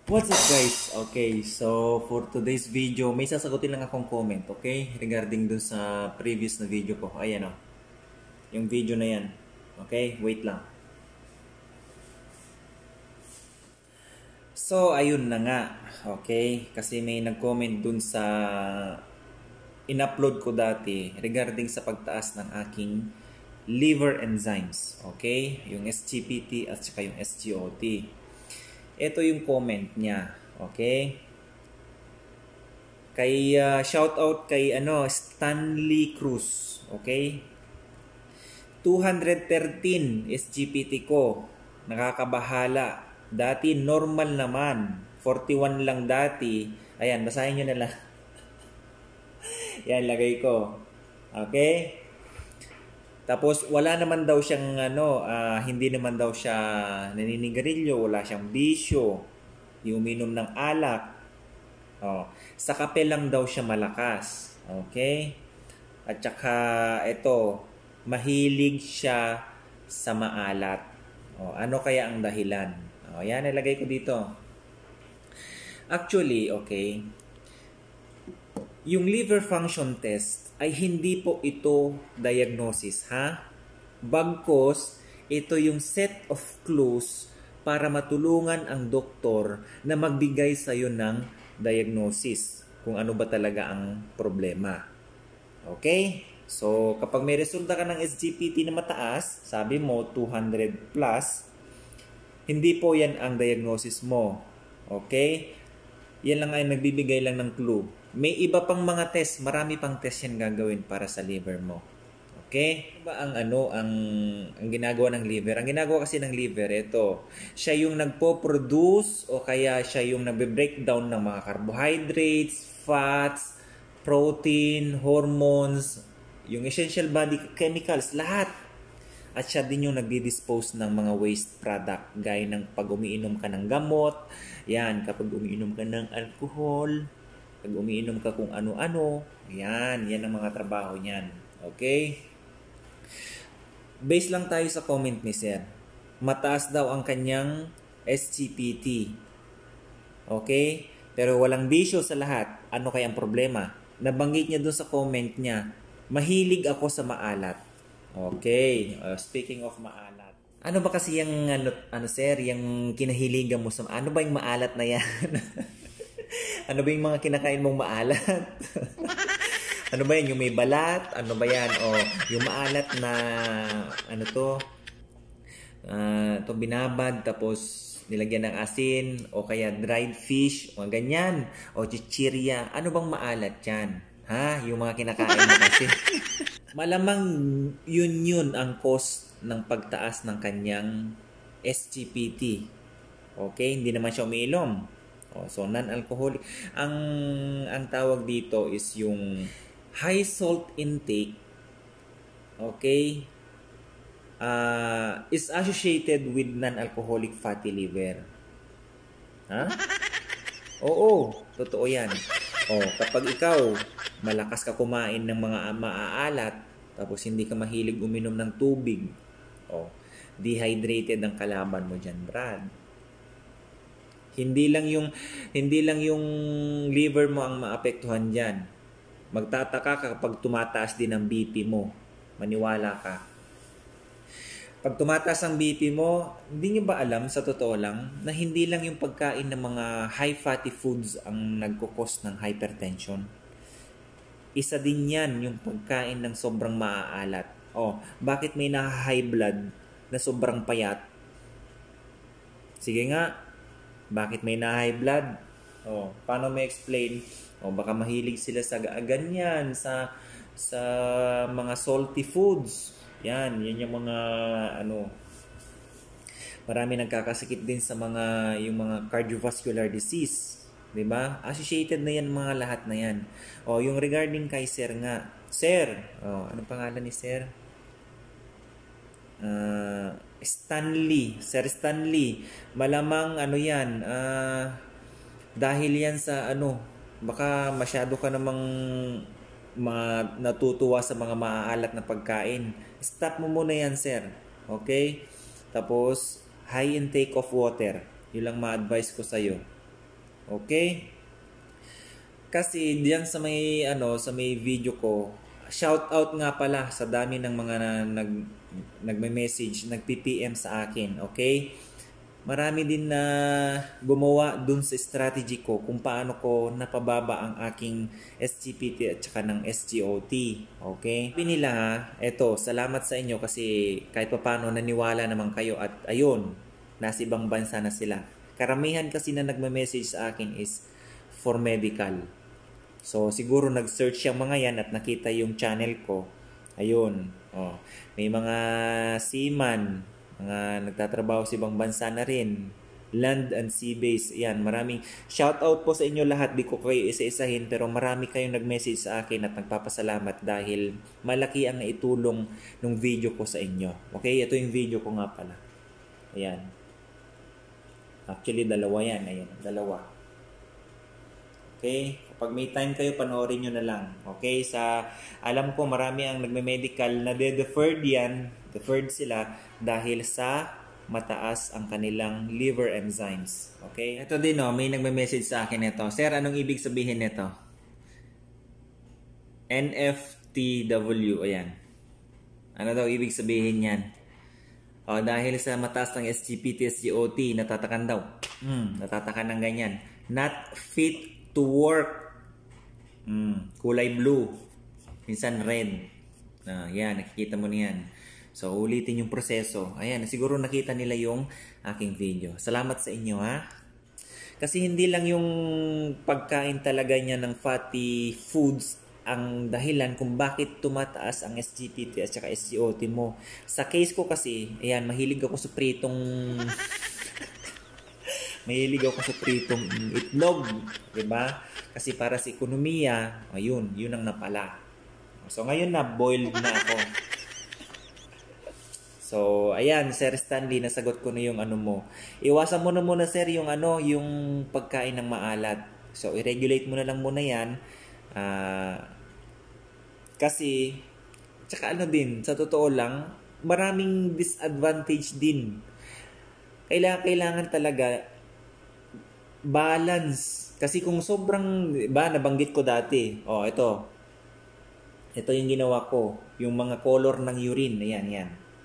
What's up guys? Okay, so for today's video, may sasagutin lang akong comment, okay? Regarding dun sa previous na video ko. Ayan o. Yung video na yan. Okay, wait lang. So, ayun na nga. Okay, kasi may nag-comment dun sa in-upload ko dati regarding sa pagtaas ng aking liver enzymes. Okay, yung SGPT at saka yung SGOT. Ito yung comment niya, okay? Kay shout out kay Stanley Cruz, okay? 213 SGPT ko. Nakakabahala. Dati normal naman. 41 lang dati. Ayan, basahin niyo na lang. Yan, lagay ko. Okay? Tapos wala naman daw siyang hindi naman daw siya naninigarilyo, wala siyang bisyo, uminom ng alak. Sa kape lang daw siya malakas. Okay? At saka ito, mahilig siya sa maalat. Ano kaya ang dahilan? Yan, nilagay ko dito. Actually, okay, yung liver function test ay hindi po ito diagnosis, ha? Bagkus, ito yung set of clues para matulungan ang doktor na magbigay sa iyo ng diagnosis kung ano ba talaga ang problema. Okay? So, kapag may resulta ka ng SGPT na mataas, sabi mo 200 plus, hindi po yan ang diagnosis mo. Okay? Yan lang ay nagbibigay lang ng clue. May iba pang mga test, marami pang test yan gagawin para sa liver mo. Okay? Ba ang ang ginagawa ng liver? Ang ginagawa kasi ng liver, ito, siya yung nagpo-produce o kaya siya yung nagbe-breakdown ng mga carbohydrates, fats, protein, hormones, yung essential body chemicals, lahat. At siya din yung nagdi-dispose ng mga waste product gaya ng pag umiinom ka ng gamot, yan, kapag umiinom ka ng alcohol, pag umiinom ka kung ano-ano, yan ang mga trabaho niyan. Okay? Base lang tayo sa comment ni Sir. Mataas daw ang kanyang SGPT. Okay? Pero walang bisyo sa lahat. Ano kaya ang problema? Nabanggit niya doon sa comment niya, mahilig ako sa maalat. Okay. Speaking of maalat. Ano ba kasi yung Sir, yung kinahiligan mo sa ano ba yung maalat na yan? Ano ba yung mga kinakain mong maalat? Ano ba yan? Yung may balat? Ano ba yan? O yung maalat na ito binabad tapos nilagyan ng asin o kaya dried fish o ganyan o chichirya. Ano bang maalat yan? Ha? Yung mga kinakain mo kasi. Malamang yun ang cause ng pagtaas ng kanyang SGPT. Okay? Hindi naman siya umiinom. So non-alcoholic. Ang tawag dito is yung high salt intake, okay, is associated with non-alcoholic fatty liver. Ha? Oo, totoo yan. Kapag ikaw malakas ka kumain ng mga maaalat tapos hindi ka mahilig uminom ng tubig, dehydrated ang kalaban mo dyan, Brad. Hindi lang yung liver mo ang maapektuhan diyan. Magtataka ka kapag tumataas din ang BP mo. Maniwala ka. Pag tumataas ang BP mo, hindi niyo ba alam sa totoo lang na hindi lang yung pagkain ng mga high fatty foods ang nagkukos ng hypertension? Isa din yan yung pagkain ng sobrang maaalat. Bakit may na-high blood na sobrang payat? Sige nga. Bakit may na-high blood? Paano may explain? Baka mahilig sila sa ganyan, sa mga salty foods. Yan yung mga marami nagkakasakit din sa yung mga cardiovascular disease. 'Di ba? Associated na yan mga lahat na yan. Yung regarding kay Sir nga. Sir, anong pangalan ni Sir? Sir Stanley, malamang yan, dahil yan sa baka masyado ka namang natutuwa sa mga maaalat na pagkain. Stop mo muna yan, sir. Okay? Tapos, high intake of water. Yun lang ma-advise ko sa'yo. Okay? Kasi diyan sa may video ko, shout out nga pala sa dami ng mga nagme-message, nagpi-PM sa akin, okay? Marami din na gumawa dun sa strategy ko kung paano ko napababa ang aking SGPT at saka ng SGOT. Okay? Sabi nila eto, salamat sa inyo kasi kahit paano naniwala naman kayo at ayun, nasa ibang bansa na sila. Karamihan kasi na nagme-message sa akin is for medical. So, siguro nag-search yung mga yan at nakita yung channel ko. Ayun. Oh, may mga seaman, mga nagtatrabaho sa ibang bansa na rin. Land and sea base. Yan, maraming shout out po sa inyo lahat. Di ko kayo isa-isahin pero marami kayong nag-message sa akin at nagpapasalamat dahil malaki ang naitulong ng video ko sa inyo. Okay, ito yung video ko nga pala. Ayan. Actually, dalawa yan. Ayan, dalawa. Okay? Kapag may time kayo, panoorin nyo na lang. Okay? Alam ko marami ang nagme-medical na deferred yan. Deferred sila dahil sa mataas ang kanilang liver enzymes. Okay? Ito din may nagme-message sa akin ito. Sir, anong ibig sabihin nito? NFTW. Ayan. Ano daw ibig sabihin yan? Dahil sa mataas ng SGPT, SGOT, natatakan daw. Natatakan ng ganyan. Not fit to work. Kulay blue. Minsan red. Yan, nakikita mo niyan. So, ulitin yung proseso. Ayan, siguro nakita nila yung aking video. Salamat sa inyo, ha? Kasi hindi lang yung pagkain talaga niya ng fatty foods ang dahilan kung bakit tumataas ang SGPT at saka SGOT mo. Sa case ko kasi, ayan, mahilig ako sa pritong itlog, 'di ba? Kasi para sa ekonomiya, ayun, yun ang napala. So ngayon na boiled na ako. So, ayan, Sir Stanley, nasagot ko na yung ano mo. Iwasan mo na muna, sir, yung yung pagkain ng maalat. So, i-regulate mo na lang muna 'yan. Kasi tsaka din, sa totoo lang, maraming disadvantage din. Kailangan talaga balance. Kasi kung sobrang, nabanggit ko dati. Ito. Ito yung ginawa ko. Yung mga color ng urine. Ayan.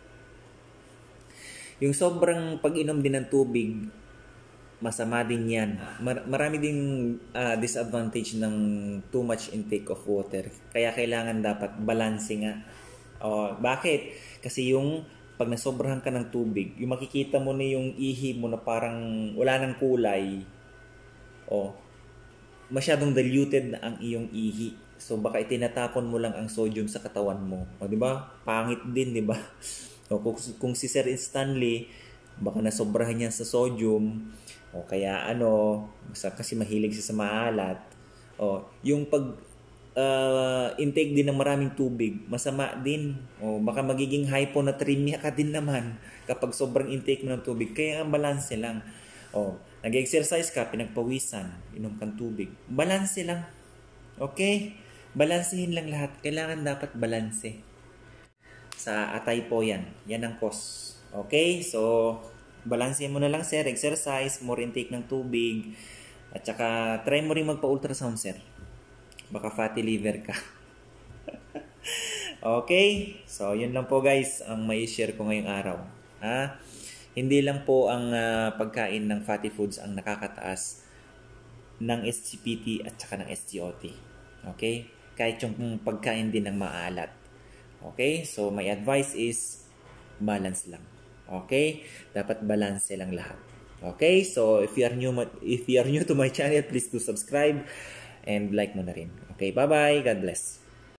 Yung sobrang pag-inom din ng tubig, masama din yan. Marami ding disadvantage ng too much intake of water. Kaya kailangan dapat balance nga. Bakit? Kasi yung pag nasobrahan ka ng tubig, yung makikita mo na yung ihi mo na parang wala ng kulay, masyadong diluted na ang iyong ihi. So baka itinatapon mo lang ang sodium sa katawan mo. Di ba? Pangit din, di ba? Kung si Sir Stanley, baka nasobrahan niya sa sodium, kaya kasi mahilig siya sa maalat. Yung pag intake din ng maraming tubig, masama din. Baka magiging hyponatremia ka din naman kapag sobrang intake mo ng tubig. Kaya ang balanse lang. Nag-exercise ka, pinagpawisan, inom kang tubig. Balanse lang. Okay? Balansehin lang lahat. Kailangan dapat balanse. Sa atay po yan. Yan ang cause. Okay? So, balansehin mo na lang, sir. Exercise, more intake ng tubig. At saka, try mo rin magpa-ultrasound, sir. Baka fatty liver ka. Okay? So, yun lang po guys ang may share ko ngayong araw. Hindi lang po ang pagkain ng fatty foods ang nakakataas ng SGPT at saka ng SGOT. Okay? Kahit yung pagkain din ng maalat. Okay? So, my advice is balance lang. Okay? Dapat balance lang lahat. Okay? So, if you are new to my channel, please do subscribe and like mo na rin. Okay? Bye-bye. God bless.